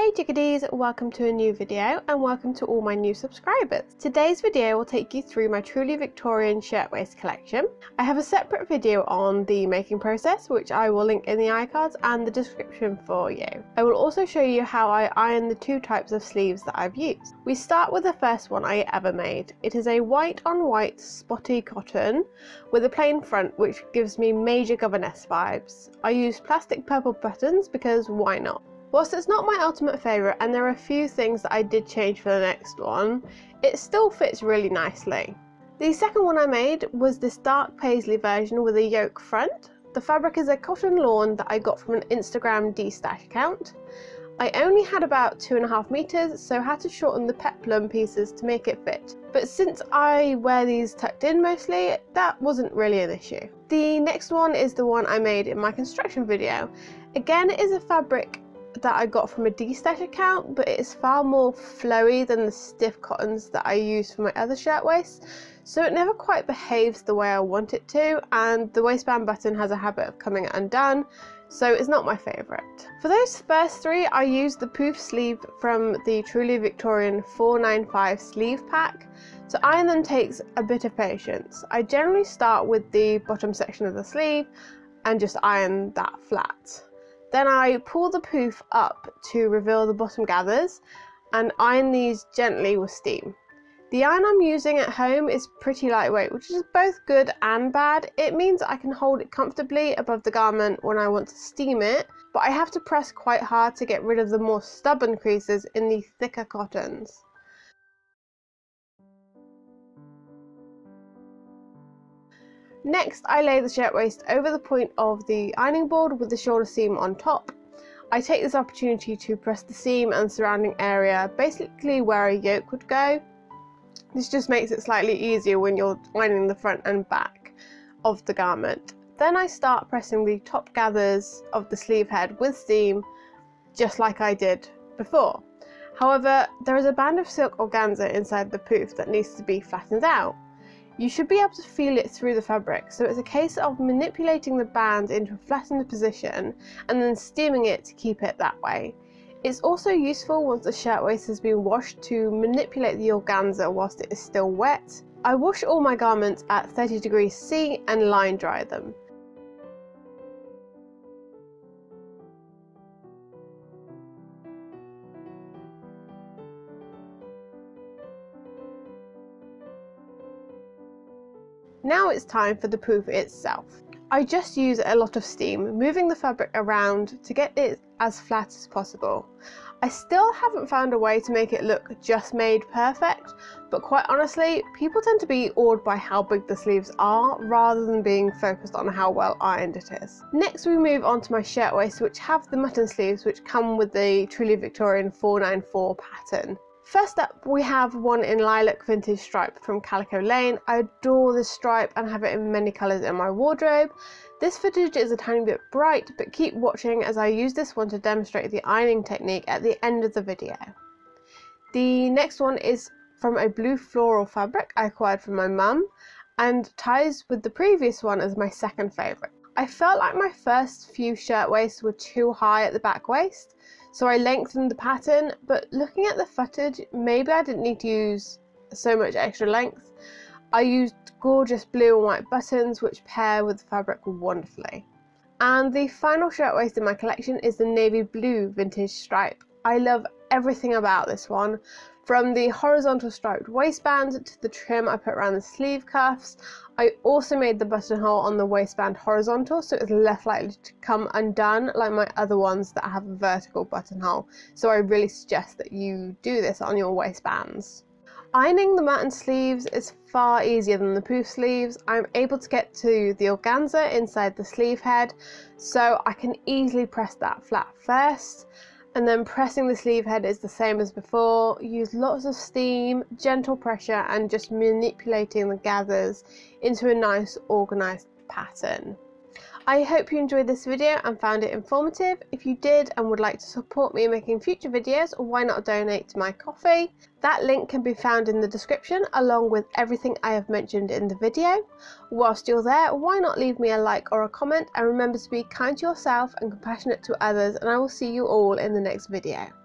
Hey Chickadees, welcome to a new video and welcome to all my new subscribers. Today's video will take you through my truly Victorian shirtwaist collection. I have a separate video on the making process which I will link in the iCards and the description for you. I will also show you how I iron the two types of sleeves that I've used. We start with the first one I ever made. It is a white on white spotty cotton with a plain front which gives me major governess vibes. I used plastic purple buttons because why not? Whilst it's not my ultimate favourite and there are a few things that I did change for the next one, it still fits really nicely. The second one I made was this dark paisley version with a yoke front. The fabric is a cotton lawn that I got from an Instagram D-stash account. I only had about 2.5 meters, so I had to shorten the peplum pieces to make it fit. But since I wear these tucked in mostly, that wasn't really an issue. The next one is the one I made in my construction video. Again, it is a fabric that I got from a D-stash account, but it is far more flowy than the stiff cottons that I use for my other shirtwaists, so it never quite behaves the way I want it to, and the waistband button has a habit of coming undone, so it's not my favourite. For those first three, I used the poof sleeve from the Truly Victorian 495 sleeve pack. To iron them takes a bit of patience. I generally start with the bottom section of the sleeve and just iron that flat. Then I pull the poof up to reveal the bottom gathers and iron these gently with steam. The iron I'm using at home is pretty lightweight, which is both good and bad. It means I can hold it comfortably above the garment when I want to steam it, but I have to press quite hard to get rid of the more stubborn creases in the thicker cottons. Next, I lay the shirtwaist over the point of the ironing board with the shoulder seam on top. I take this opportunity to press the seam and surrounding area, basically where a yoke would go. This just makes it slightly easier when you're ironing the front and back of the garment. Then I start pressing the top gathers of the sleeve head with steam, just like I did before. However, there is a band of silk organza inside the poof that needs to be flattened out. You should be able to feel it through the fabric, so it's a case of manipulating the band into a flattened position and then steaming it to keep it that way. It's also useful once the shirtwaist has been washed to manipulate the organza whilst it is still wet. I wash all my garments at 30 degrees C and line dry them. Now it's time for the poof itself. I just use a lot of steam, moving the fabric around to get it as flat as possible. I still haven't found a way to make it look just made perfect, but quite honestly, people tend to be awed by how big the sleeves are rather than being focused on how well ironed it is. Next we move on to my shirtwaists, which have the mutton sleeves which come with the Truly Victorian 494 pattern. First up, we have one in lilac vintage stripe from Calico Lane. I adore this stripe and have it in many colours in my wardrobe. This footage is a tiny bit bright, but keep watching as I use this one to demonstrate the ironing technique at the end of the video. The next one is from a blue floral fabric I acquired from my mum and ties with the previous one as my second favourite. I felt like my first few shirtwaists were too high at the back waist, so I lengthened the pattern, but looking at the footage, maybe I didn't need to use so much extra length. I used gorgeous blue and white buttons which pair with the fabric wonderfully. And the final shirtwaist in my collection is the navy blue vintage stripe. I love everything about this one, from the horizontal striped waistband to the trim I put around the sleeve cuffs. I also made the buttonhole on the waistband horizontal so it's less likely to come undone like my other ones that have a vertical buttonhole, so I really suggest that you do this on your waistbands. Ironing the mutton sleeves is far easier than the poof sleeves. I'm able to get to the organza inside the sleeve head, so I can easily press that flat first. And then pressing the sleeve head is the same as before. Use lots of steam, gentle pressure and just manipulating the gathers into a nice organised pattern. I hope you enjoyed this video and found it informative. If you did and would like to support me in making future videos, why not donate to my coffee? That link can be found in the description along with everything I have mentioned in the video. Whilst you're there, why not leave me a like or a comment, and remember to be kind to yourself and compassionate to others, and I will see you all in the next video.